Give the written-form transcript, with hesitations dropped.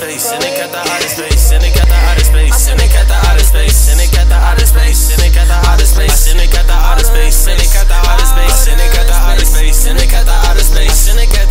space, cynic at the outer space, cynic at the outer space, cynic at the outer space, cynic at the outer space, cynic at the outer space, cynic at the outer space, cynic at the outer space, cynic at the outer space, cynic at the outer space, cynic at